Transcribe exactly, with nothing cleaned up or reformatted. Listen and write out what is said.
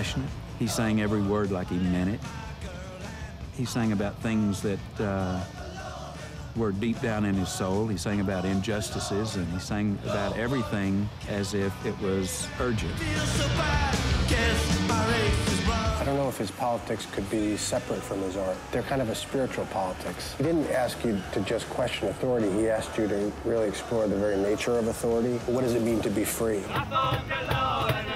passionate. He sang every word like he meant it. He sang about things that uh, were deep down in his soul. He sang about injustices, and he sang about everything as if it was urgent. I don't know if his politics could be separate from his art. They're kind of a spiritual politics. He didn't ask you to just question authority. He asked you to really explore the very nature of authority. What does it mean to be free?